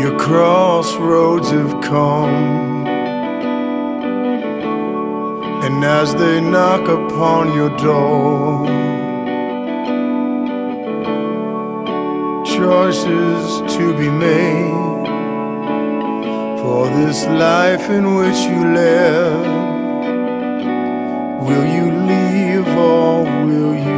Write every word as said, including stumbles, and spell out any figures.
Your crossroads have come, and as they knock upon your door, choices to be made for this life in which you live. Will you leave or will you